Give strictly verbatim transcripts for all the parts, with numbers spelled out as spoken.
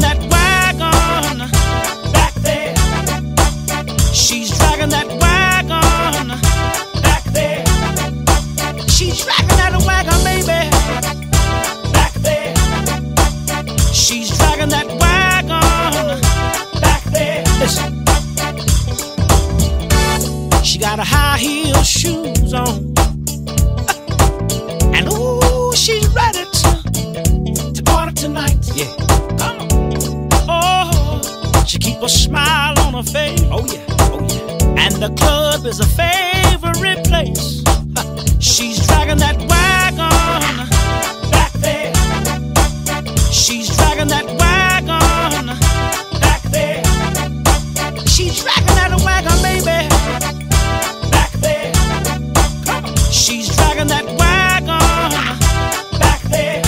that wagon back there. She's dragging that wagon back there. She's dragging that wagon, baby, back there. She's dragging that wagon back there. Listen. She got her high heel shoes on, and ooh, she's ready to to party tonight. Yeah, come on. Oh, she keep a smile on her face. Oh yeah, oh yeah. And the club is a favorite place. She's dragging that wagon back there. She's dragging that wagon back there. She's dragging that wagon, baby. She's dragging that wagon back there.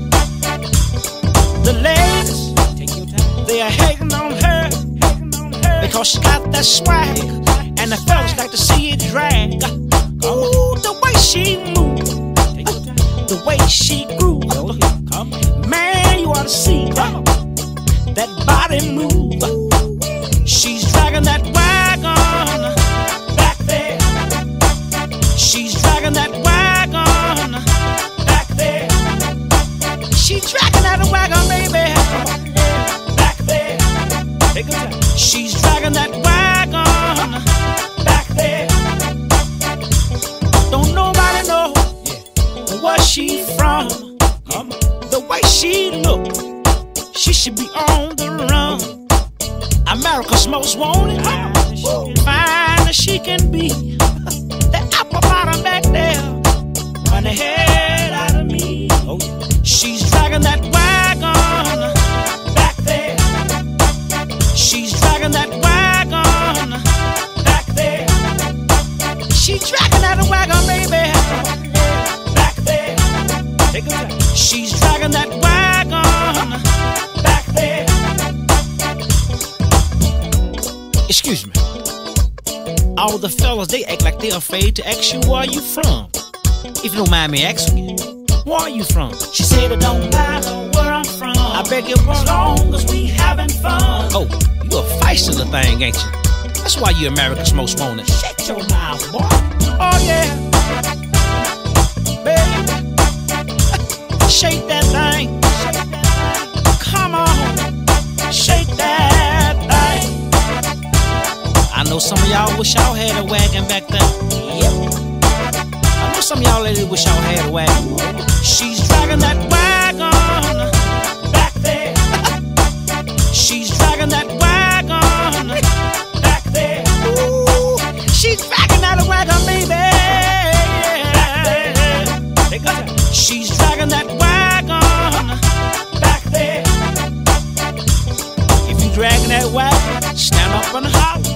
The ladies, they are hating on her, because she got that swag, and the fellas like to see it drag. Ooh, the way she move, the way she groove. Man, you ought to see that body move. She's dragging that wagon back there. She's dragging that wagon back there. She's dragging that wagon, baby, back there. She's dragging that wagon back there. Don't nobody know where she from. The way she look, she should be on the run. America's most wanted, fine as she can be. The apple bottom back there, run the head out of me. Oh, yeah. She's dragging that wagon back there. She's dragging that wagon back there. She's dragging that wagon, baby, back there. She's dragging that wagon back there. Excuse me. All the fellas, they act like they're afraid to ask you where you from. If you don't mind me asking you, where are you from? She said it don't matter where I'm from. I beg your pardon. As long as we having fun. Oh, you a feisty little thing, ain't you? That's why you America's most wanted. Shut your mouth, boy. Oh yeah, baby, shake that thing. Come on, shake that thing. I know some of y'all wish y'all had a wagon back then. Yep. I know some of y'all ladies wish y'all had a wagon. She's dragging that wagon back there. She's dragging that wagon back there. Ooh, she's dragging that wagon, baby. Back there. She's dragging that wagon back there. If you dragging that wagon, stand up and holler.